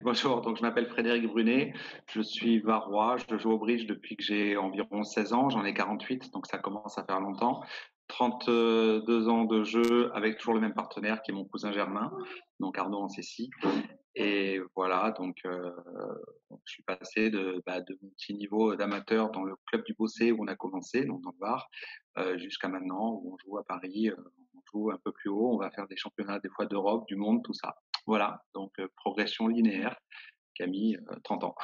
Bonjour, donc je m'appelle Frédéric Brunet, je suis varois, je joue au bridge depuis que j'ai environ 16 ans, j'en ai 48, donc ça commence à faire longtemps. 32 ans de jeu avec toujours le même partenaire qui est mon cousin Germain, donc Arnaud Ancessi. Et voilà, donc je suis passé de mon petit niveau d'amateur dans le club du Bossé où on a commencé, donc dans le Var, jusqu'à maintenant où on joue à Paris, on joue un peu plus haut, on va faire des championnats des fois d'Europe, du monde, tout ça. Voilà, donc progression linéaire qui a mis 30 ans.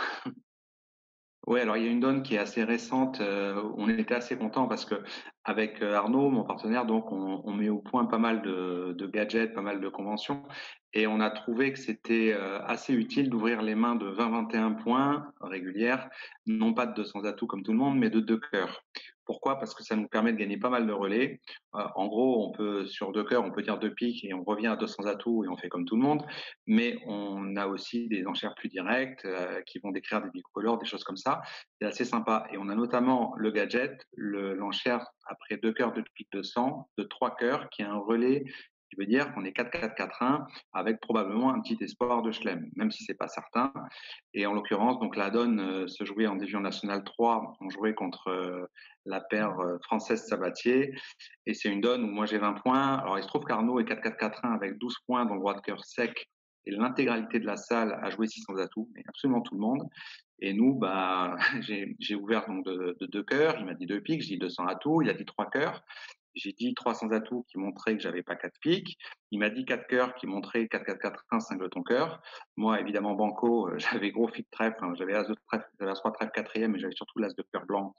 Oui, alors il y a une donne qui est assez récente. On était assez content parce que avec Arnaud, mon partenaire, donc on met au point pas mal de gadgets, pas mal de conventions, et on a trouvé que c'était assez utile d'ouvrir les mains de 20-21 points régulières, non pas de 200 atouts comme tout le monde, mais de deux cœurs. Pourquoi? Parce que ça nous permet de gagner pas mal de relais. En gros, on peut sur deux cœurs, on peut dire deux piques et on revient à 200 atouts et on fait comme tout le monde. Mais on a aussi des enchères plus directes qui vont décrire des bicolores, des choses comme ça. C'est assez sympa. Et on a notamment le gadget, l'enchère après deux cœurs de pique de 100, de trois cœurs, qui est un relais qui veut dire qu'on est 4-4-4-1 avec probablement un petit espoir de Chelem, même si c'est pas certain. Et en l'occurrence, donc la donne se jouait en division nationale 3, on jouait contre la paire française Sabatier, et c'est une donne où moi j'ai 20 points. Alors il se trouve qu'Arnaud est 4-4-4-1 avec 12 points dans le droit de cœur sec, et l'intégralité de la salle a joué 600 atouts, mais absolument tout le monde. Et nous, bah, j'ai ouvert donc de deux cœurs, il m'a dit deux piques, j'ai dit 200 atouts, il a dit trois cœurs. J'ai dit 300 atouts qui montraient que j'avais pas quatre piques. Il m'a dit quatre cœurs qui montraient 4-4-4-1, singleton cœur. Moi, évidemment, banco, j'avais gros fit trèfle, hein, j'avais as de trèfle, j'avais as 3 trèfle quatrième, mais j'avais surtout l'as de cœur blanc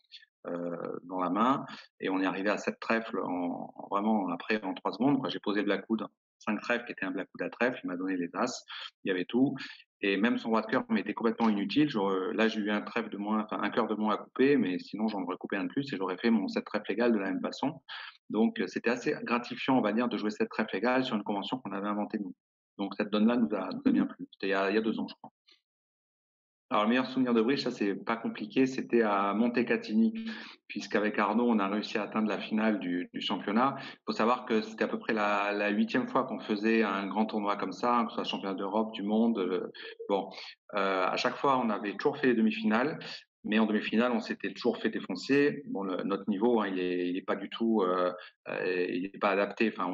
dans la main. Et on est arrivé à 7 trèfles vraiment après en 3 secondes. J'ai posé le black coude, 5 trèfles qui était un black coude à trèfle, il m'a donné les as, il y avait tout. Et même son roi de cœur m'était complètement inutile. Là, j'ai eu un trèfle de moins, enfin un cœur de moins à couper, mais sinon j'en aurais coupé un de plus et j'aurais fait mon 7 trèfle égal de la même façon. Donc c'était assez gratifiant, on va dire, de jouer 7 trèfle égal sur une convention qu'on avait inventée nous. Donc cette donne-là nous a bien plu. C'était il y a 2 ans, je crois. Alors, le meilleur souvenir de bridge, ça c'est pas compliqué, c'était à Montecatini, puisqu'avec Arnaud, on a réussi à atteindre la finale du championnat. Il faut savoir que c'était à peu près la 8e fois qu'on faisait un grand tournoi comme ça, hein, que ce soit championnat d'Europe, du monde. Bon, à chaque fois, on avait toujours fait les demi-finales. Mais en demi-finale, on s'était toujours fait défoncer. Bon, notre niveau, hein, il est pas du tout, il est pas adapté. Enfin,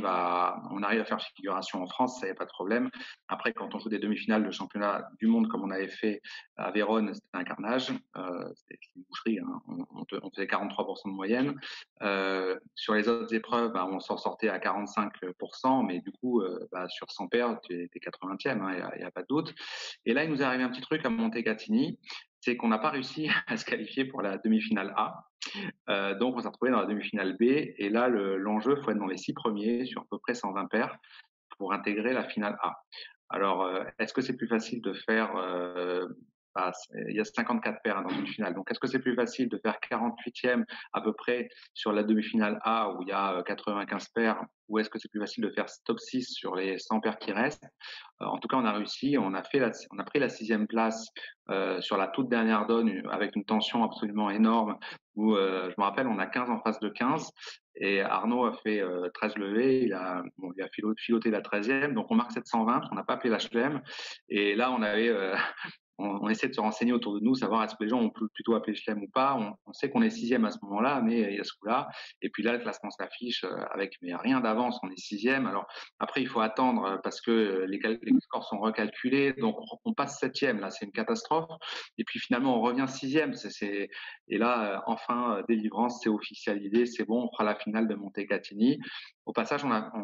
on arrive à faire figuration en France, ça y a pas de problème. Après, quand on joue des demi-finales de championnat du monde comme on avait fait à Vérone, c'était un carnage. C'était une boucherie. Hein. On faisait 43% de moyenne. Sur les autres épreuves, bah, on s'en sortait à 45%, mais du coup, bah, sur 100 paires, tu es 80e, hein, y a pas de doute. Et là, il nous est arrivé un petit truc à Montecatini, c'est qu'on n'a pas réussi à se qualifier pour la demi-finale A. Donc, on s'est retrouvé dans la demi-finale B. Et là, l'enjeu, il faut être dans les 6 premiers sur à peu près 120 paires pour intégrer la finale A. Alors, est-ce que c'est plus facile de faire il y a 54 paires dans une finale. Donc, est-ce que c'est plus facile de faire 48e à peu près sur la demi-finale A où il y a 95 paires, ou est-ce que c'est plus facile de faire top 6 sur les 100 paires qui restent? En tout cas, on a réussi. On a pris la 6e place sur la toute dernière donne avec une tension absolument énorme. Où je me rappelle, on a 15 en face de 15 et Arnaud a fait 13 levées. Il a filoté la 13e, donc on marque 720. On n'a pas appelé l'HLM. Et là, on essaie de se renseigner autour de nous, savoir est-ce que les gens ont plutôt appelé Chelem ou pas. On sait qu'on est 6e à ce moment-là, mais il y a ce coup-là. Et puis là, le classement s'affiche avec mais rien d'avance, on est 6e. Alors après, il faut attendre parce que les scores sont recalculés, donc on passe 7e. Là, c'est une catastrophe. Et puis finalement, on revient 6e. Et là, enfin, délivrance, c'est officialisé, c'est bon, on fera la finale de Montecatini. Au passage,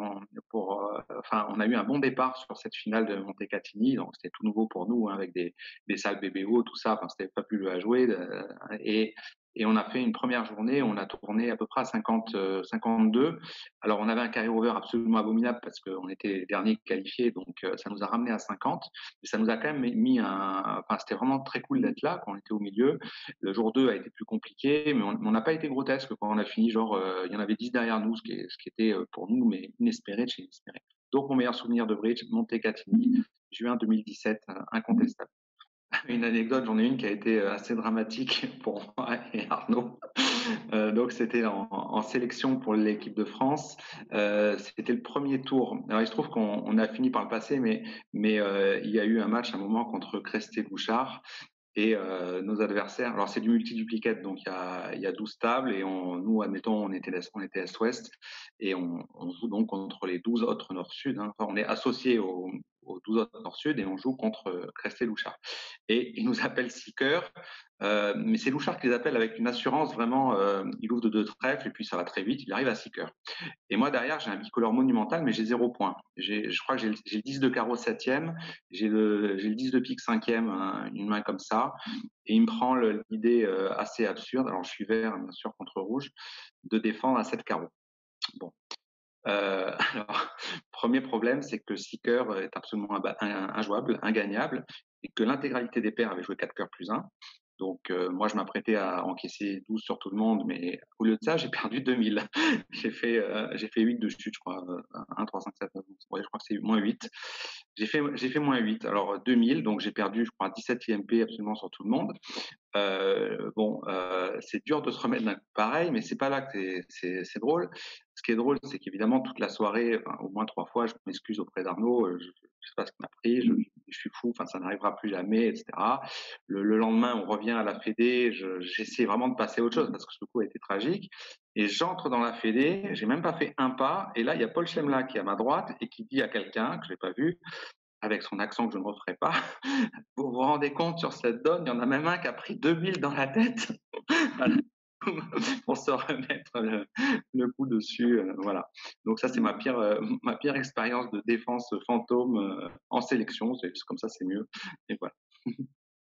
on a eu un bon départ sur cette finale de Montecatini, donc c'était tout nouveau pour nous, hein, avec des salles BBO, tout ça. Enfin, c'était pas plus à jouer. Et on a fait une première journée, on a tourné à peu près à 50, 52. Alors, on avait un carry-over absolument abominable parce qu'on était les derniers qualifiés, donc ça nous a ramené à 50. Mais ça nous a quand même mis enfin, c'était vraiment très cool d'être là quand on était au milieu. Le jour 2 a été plus compliqué, mais on n'a pas été grotesque quand on a fini. Genre, il y en avait 10 derrière nous, ce qui était pour nous, mais inespéré de chez inespéré. Donc, mon meilleur souvenir de bridge, Montecatini, juin 2017, incontestable. Une anecdote, j'en ai une qui a été assez dramatique pour moi et Arnaud. Donc c'était en sélection pour l'équipe de France. C'était le premier tour. Alors il se trouve qu'on a fini par le passer, mais il y a eu un match à un moment contre Cresté-Bouchard. Et nos adversaires, alors c'est du multi-duplicate, donc il y a 12 tables et nous, admettons, on était Est-Ouest et on joue donc contre les 12 autres Nord-Sud. Hein. Enfin, on est associé aux 12 autres Nord-Sud et on joue contre Cresté-Louchard. Et ils nous appellent Seeker, mais c'est Louchard qui les appelle avec une assurance vraiment, il ouvre de deux trèfles et puis ça va très vite, il arrive à Seeker. Et moi, derrière, j'ai un bicolore monumental, mais j'ai 0 point. Je crois que j'ai le 10 de carreau septième, j'ai le 10 de pique cinquième, hein, une main comme ça. Et il me prend l'idée assez absurde, alors je suis vert, bien sûr, contre rouge, de défendre à 7 carreaux. Bon. Alors, premier problème, c'est que le seeker est absolument injouable, ingagnable, et que l'intégralité des paires avait joué 4 cœurs plus 1. Donc, moi, je m'apprêtais à encaisser 12 sur tout le monde, mais au lieu de ça, j'ai perdu 2000. J'ai fait 8 dessus, je crois. 1, 3, 5, 7, 9, 11. Ouais, je crois que c'est moins 8. J'ai fait moins 8. Alors, 2000, donc j'ai perdu, je crois, 17 IMP absolument sur tout le monde. Bon, c'est dur de se remettre d'un coup pareil, mais c'est pas là que c'est drôle. Ce qui est drôle, c'est qu'évidemment, toute la soirée, enfin, au moins 3 fois, je m'excuse auprès d'Arnaud, je sais pas ce qui m'a pris, je suis fou, enfin, ça n'arrivera plus jamais, etc. Le lendemain, on revient à la Fédé, j'essaie vraiment de passer à autre chose parce que ce coup a été tragique. Et j'entre dans la Fédé, j'ai même pas fait un pas, et là, il y a Paul Chemla qui est à ma droite et qui dit à quelqu'un que je n'ai pas vu, avec son accent que je ne referai pas, vous vous rendez compte sur cette donne, il y en a même un qui a pris 2000 dans la tête pour se remettre le coup dessus. Voilà. Donc ça, c'est ma pire expérience de défense fantôme en sélection. C'est comme ça, c'est mieux. Et voilà.